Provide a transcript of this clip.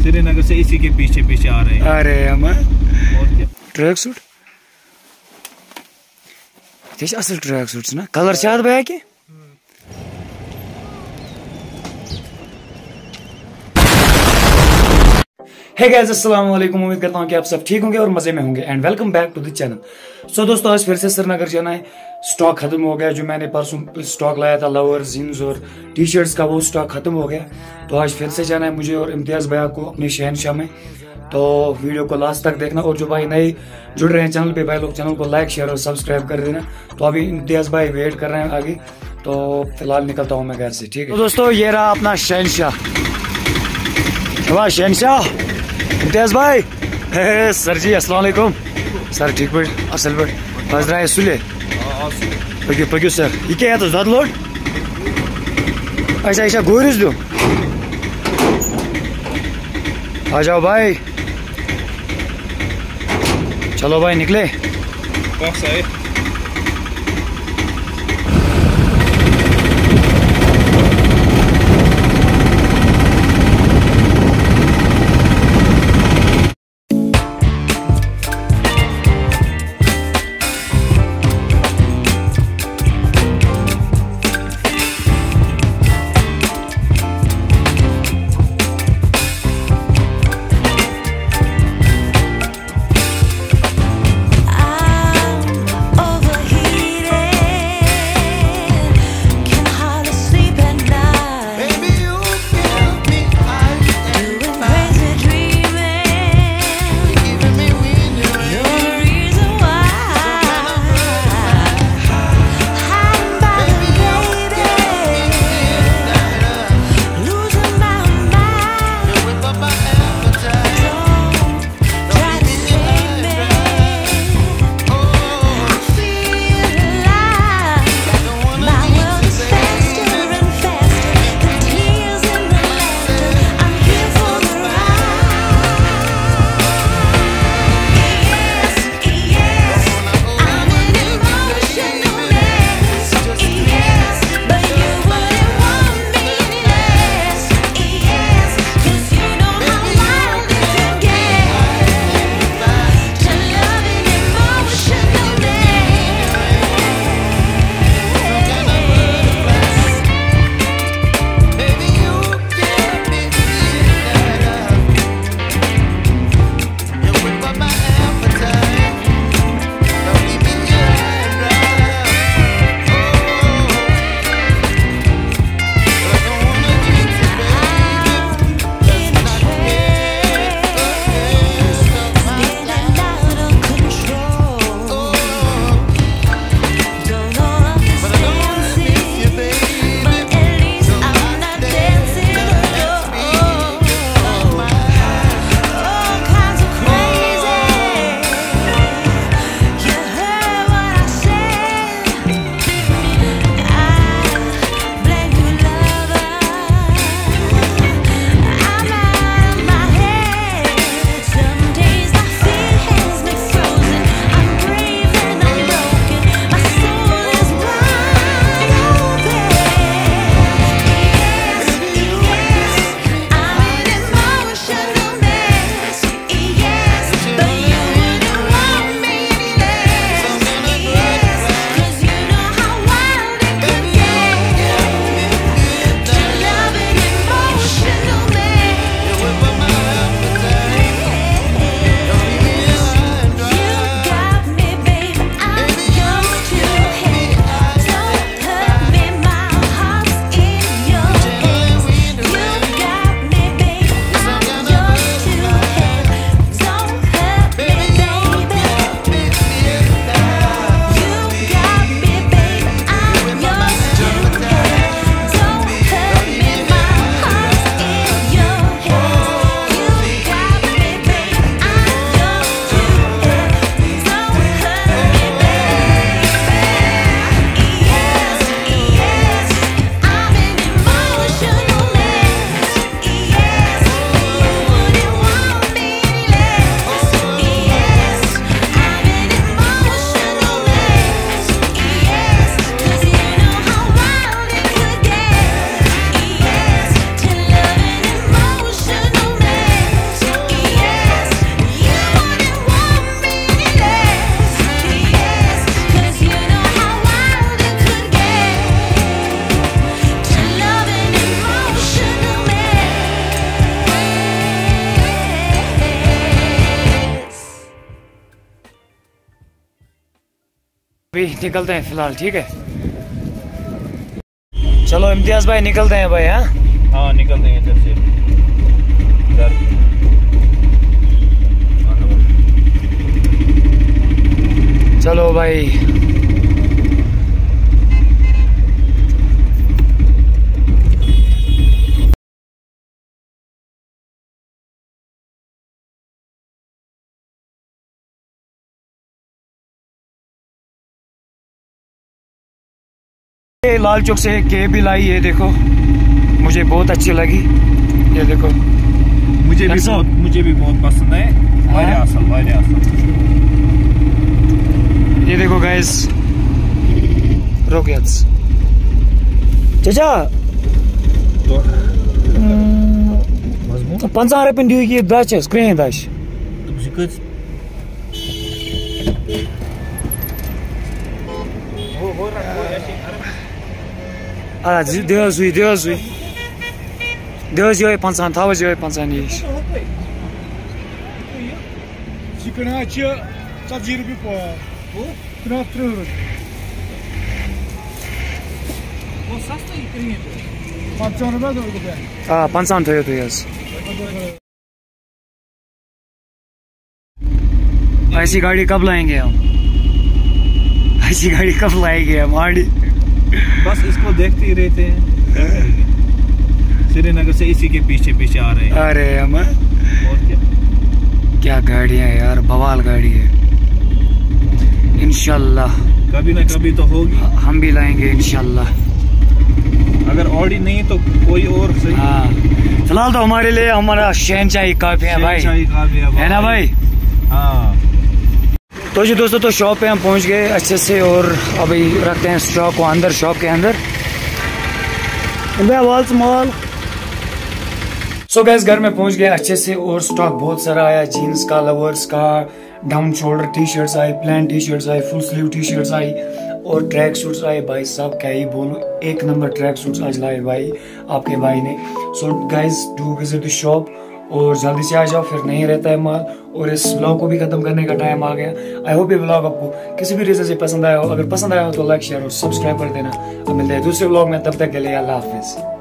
श्रीनगर से इसी के पीछे पीछे आ रहे हैं। अरे हम और क्या ट्रैक सूट असल ट्रैक सूट्स ना कलर शायद भैया के हे गाइस अस्सलाम वालेकुम। उम्मीद करता हूँ कि आप सब ठीक होंगे और मजे में होंगे and welcome back to the channel. So दोस्तों आज फिर से श्रीनगर जाना है। स्टॉक खत्म हो गया। जो मैंने परसों स्टॉक लाया था लोअर जीन्स और टी शर्ट्स का, वो स्टॉक खत्म हो गया। तो आज फिर से जाना है मुझे और इम्तियाज भैया को अपने शहनशाह में। तो वीडियो को लास्ट तक देखना और जो भाई नए जुड़ रहे हैं चैनल पे, भाई लोग चैनल को लाइक शेयर और सब्सक्राइब कर देना। तो अभी इम्तियाज भाई वेट कर रहे हैं आगे, तो फिलहाल निकलता हूँ मैं घर से। ठीक है तो दोस्तों ये रहा अपना शहनशाह। वाह शहनशाह इम्तियाज भाई। सर जी अस्सलाम वालेकुम। सर ठीक पट असल पट बस रहा है सुले पक्यू पक्यू सर ये क्या तो ज्यादा लोड ऐसा ऐसा गोरिस दो। आ जाओ भाई, चलो भाई निकले। अभी निकलते हैं फिलहाल, ठीक है। चलो इम्तियाज भाई निकलते हैं भाई। हाँ निकलते हैं इधर से घर। चलो भाई। ये लाल चौक से के भी लाई, ये देखो मुझे बहुत अच्छी लगी। ये देखो मुझे भी बहुत पसंद है। वारिया असल। ये देखो गाइस रॉकेट्स चाचा 50 रपन दियो ये दाच स्क्रीन दाच Deus yo 50 tavas yo 50 nish. Chicken hacha 40 rupiah po. Kena terus. वो सस्ता ही करेंगे 55 रुपए दो रुपए। हाँ 55 थयो तो यस। ऐसी गाड़ी कब लाएंगे हम? ऐसी गाड़ी कब लाएंगे हम? आड़ी बस इसको देखते ही रहते हैं। श्रीनगर से इसी के पीछे पीछे आ रहे हैं। अरे हम और क्या गाड़ियाँ है यार, बवाल गाड़ी है। इंशाल्लाह कभी ना कभी तो होगी, हम भी लाएंगे इंशाल्लाह। अगर ऑडी नहीं तो कोई और सही। हाँ फिलहाल तो हमारे लिए हमारा शहनशाही काफी है भाई, है ना भाई? हाँ तो जी दोस्तों, तो शॉप पे हम पहुंच गए अच्छे से और अभी रखते हैं स्टॉक को अंदर, शॉप के अंदर। सो गैस घर में पहुंच गए अच्छे से और स्टॉक बहुत सारा आया। जीन्स का, लवर्स का, डाउन शोल्डर टी शर्ट्स आई, प्लेन टी शर्ट्स आई, फुल स्लीव टी शर्ट्स आई और ट्रैक सूट्स आए। भाई साहब क्या ही बोलूं, एक नंबर ट्रैक सूट्स आज लाए भाई आपके भाई ने। So guys do visit the shop और जल्दी से आ जाओ, फिर नहीं रहता है माल। और इस ब्लॉग को भी खत्म करने का टाइम आ गया। आई होप ये ब्लॉग आपको किसी भी रीजन से पसंद आया हो। अगर पसंद आया हो तो लाइक शेयर और सब्सक्राइब कर देना। अब मिलते हैं दूसरे ब्लॉग में, तब तक के लिए अल्लाह हाफिज।